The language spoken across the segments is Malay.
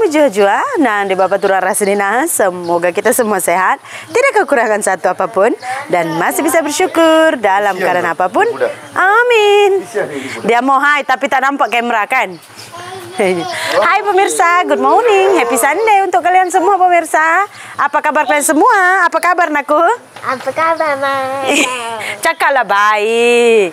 jua-jua. Nah, di Bapak Turah Rasenina, semoga kita semua sehat, tidak kekurangan satu apapun, dan masih bisa bersyukur dalam keadaan apapun. Amin. Dia mau hai, tapi tak nampak kamera kan? Hai pemirsa, good morning, happy Sunday untuk kalian semua pemirsa. Apa kabar kalian semua? Apa kabar naku? Apa kabar, Ma? Cakaplah baik.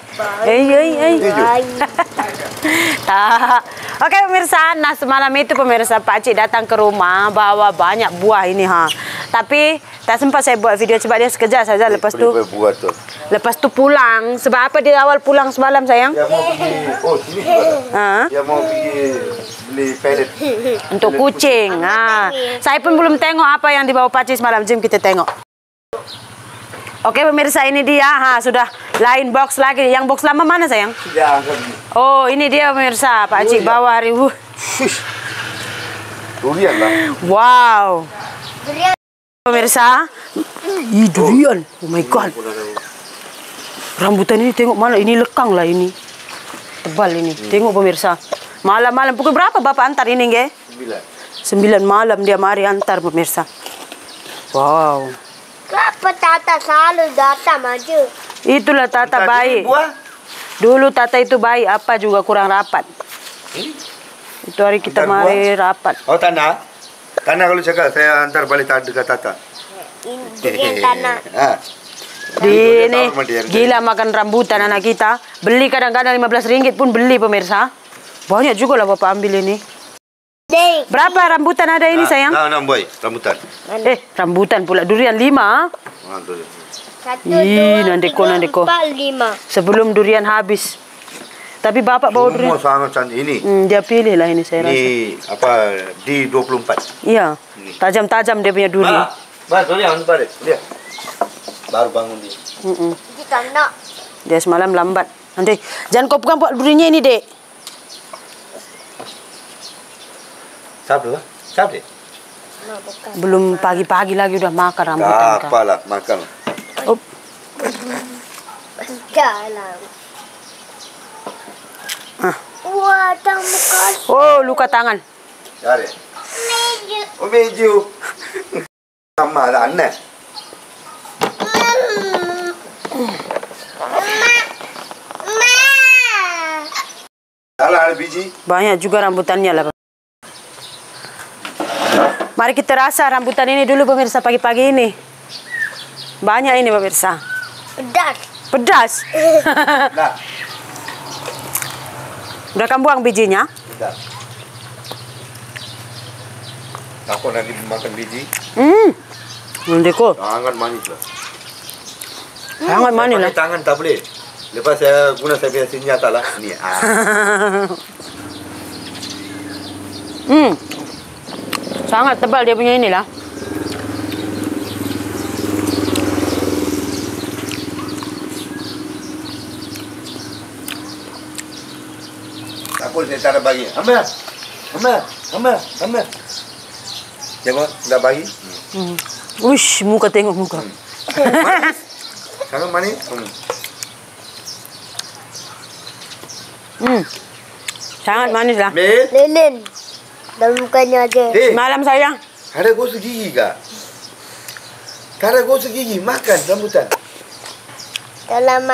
Oke pemirsa, nah semalam itu pemirsa Pak Cik datang ke rumah bawa banyak buah ini ha. Tapi tak sempat saya buat video, coba dia sekejap saja lepas tu. Lepas tu pulang. Sebab apa dia awal pulang semalam sayang? Dia mau pergi, oh sini juga. Dia mau pergi beli pellet. Untuk kucing. Saya pun belum tengok apa yang dibawa Pak Cik semalam. Jom kita tengok. Oke pemirsa, ini dia. Sudah lain box lagi. Yang box lama mana sayang? Oh ini dia pemirsa. Pak Cik bawa hari. Durian lah. Wow. Pemirsa. Durian. Oh my god. Rambutan ini tengok mana. Ini lekang lah ini. Tebal ini. Tengok pemirsa. Malam-malam. Pukul berapa Bapak antar ini nge? 9 malam dia mari antar pemirsa. Wow. Kenapa Tata selalu datang maju? Itulah Tata baik. Dulu Tata itu baik, apa juga kurang rapat. Itu hari kita mari rapat. Oh tanah? Tanah kalau cakap saya antar balik dekat Tata. Ini tanah. Di ini gila makan rambutan anak kita. Beli kadang-kadang 15 ringgit pun beli pemirsa. Banyak juga lah Bapak ambil ini. Berapa rambutan ada ini sayang? Nah, boy, rambutan. Rambutan pula durian 5. Nandeko. 4, 5. Sebelum durian habis. Tapi Bapak bawa durian. Sangat cantik ini. Dia pilih lah ini saya rasa. Ini apa di 24. Iya. Tajam-tajam dia punya durian. Durian balik. Lihat. Baru bangun dia. Dia semalam lambat. Nanti jangan kau pegang duriannya ini, Dek. Siapa? Belum pagi-pagi lagi udah makan rambutan. Apalah, makan. Jalan. Wah, muka. Oh, luka tangan. Cari. Oh, meju. Sama lah, aneh. Salah ada biji. Banyak juga rambutannya lah. Mari kita rasa rambutan ini dulu pemirsa pagi-pagi ini. Banyak ini pemirsa. Pedas. Nah. Udah kamu buang bijinya? Sudah. Takut nanti makan biji. Nandeko. Sangat manis lah. Sangat manis lah. Tangan tak boleh. Lepas saya guna saya punya senjata lah. Ini. Sangat tebal dia punya inilah. Takut saya tak ada bagi. Ambil. Tengok, dah bagi. Uish, muka tengok muka. Manis. Sangat manis. Sangat manis lah. Lilin. Dan mukanya aja. Malam sayang. Ada gosok gigi kah? Tak ada gosok gigi, makan rambutan. Dalam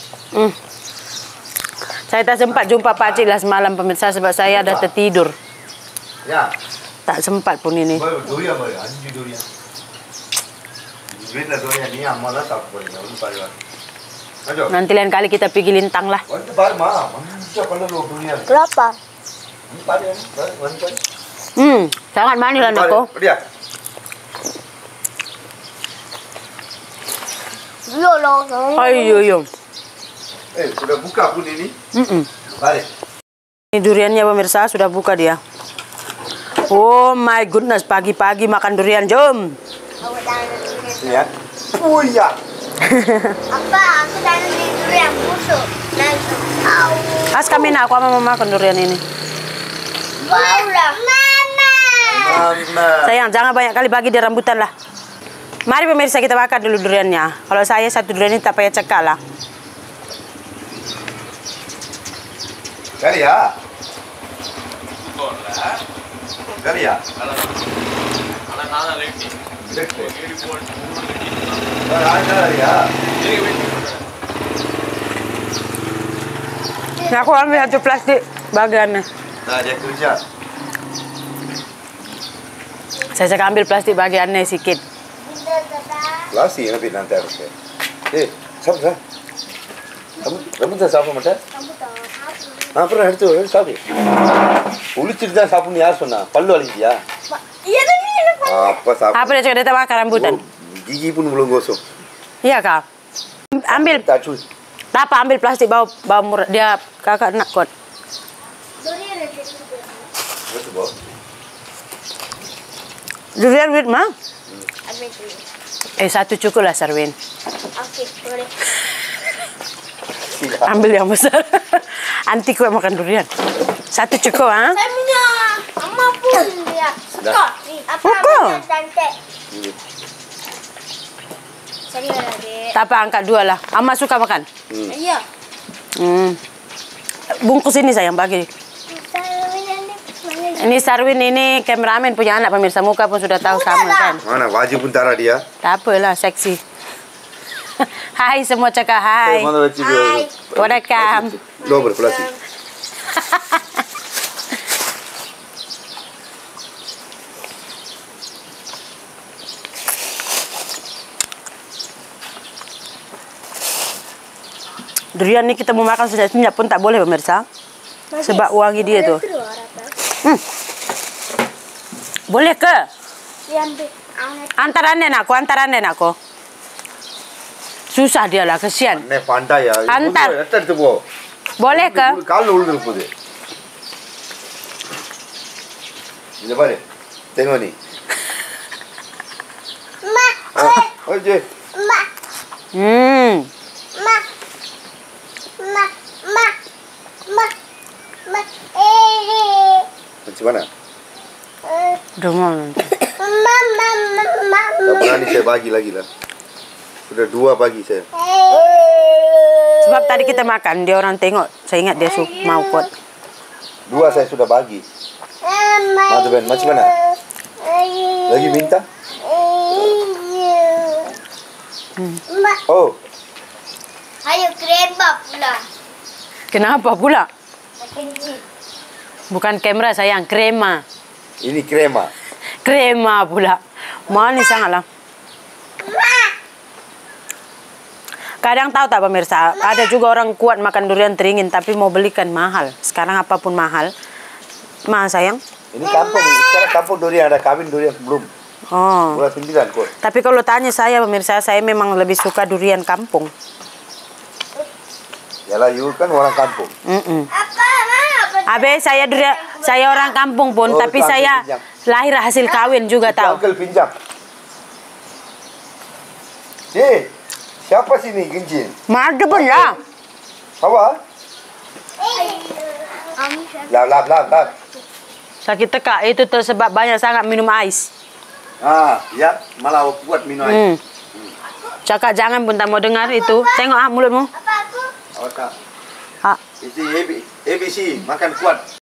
Saya tak sempat jumpa Pak Cik lah semalam pemirsa sebab saya dah tertidur. Ya. Tak sempat pun ini. Durian boleh, anjing durian. Durian ni amal lah tak boleh. Nanti lain kali kita pergi Lintang lah. Kelapa. Sangat manis lah Nako. Ayo. Sudah buka pun ini. Balik. Ini duriannya pemirsa sudah buka dia. Oh my goodness, pagi-pagi makan durian, jom. Lihat. Oh iya. Apa? Aku dah beli durian busuk. As kami nak, aku mau makan durian ini. Mama. Sayang, jangan banyak kali bagi dia rambutan lah. Mari pemirsa kita makan dulu duriannya. Kalau saya satu durian ini tak payah cekak lah. Kali ya. Kali ya? Ada ya. Nah, aku ambil satu plastik bagiannya. Nah, dia kerja. Saya cakap ambil plastik bagiannya sikit. Lasi nanti harus ya. Siapa? Kamu tak siapa macam? Pernah itu siapa? Ulu cerita siapa ni asona? Pallu lagi ya. Iya tadi. Apa siapa? Apa dia cakap dia tak makan rambutan? Gigi pun belum gosok. Iya kak. Ambil. Tak cuy. Tak apa, ambil plastik bawa murah. Dia kakak nak kot. Betul boh. Durian wit mah? Ambil dulu. Satu cukup lah Sarwin. Oke, boleh. Ambil yang besar. Anti kue makan durian. Satu cukup ah? Saya punya. Mama pun dia. Suka. Apa Suka. tante? Sorry lagi. Tak apa, angkat dua lah. Ama suka makan? Iya. Bungkus ini sayang bagi. Ini Sarwin, ini kameramen punya anak pemirsa, muka pun sudah tahu sama kan. Mana wajib pun tara dia. Tak apalah, seksi. Hai semua cakap hai. Mana wajib dia? Wadakam. Lo berpelasi. Durian ini kita mau makan senyap-senyap pun tak boleh pemirsa. Sebab wangi dia tuh. Boleh ke? Antarannya nakku. Susah dia lah, kesian. Ne pandai ya. Antar. Antar tu boh. Boleh ke? Kalau ulu tu deh. Ini apa ni? Tengok ni. Oh je. Macam mana? Demam. Tak berani saya bagi lagi lah. Sudah 2 bagi saya. Sebab tadi kita makan, dia orang tengok. Saya ingat dia mau kot. 2 saya sudah bagi. Mantap Ben, macam mana? Lagi minta? Oh, Ayo krema pula. Kenapa pula? Bukan kamera sayang, krema. ini krema. Krema pula. Manis sangatlah. Kadang tahu tak pemirsa, ada juga orang kuat makan durian teringin tapi mau belikan mahal. Sekarang apapun mahal. Mahal sayang. Ini kampung, sekarang kampung durian ada kawin durian belum. Oh. Bulan 9 kok. Tapi kalau tanya saya pemirsa, saya memang lebih suka durian kampung. Yalah, you kan orang kampung. Abe saya orang kampung pun, Oh, tapi itu saya pinjam. lahir hasil kawin juga Itu tahu. Uncle pinjam. Siapa sini Gencin? Mada pun lah. Apa? Lap. Sakit tekak itu tersebab banyak sangat minum ais. Ya, malah buat minum air. Cakap jangan pun tak mau dengar itu. Tengok mulutmu. Awak tak? Ah. Itu ABC, makan kuat.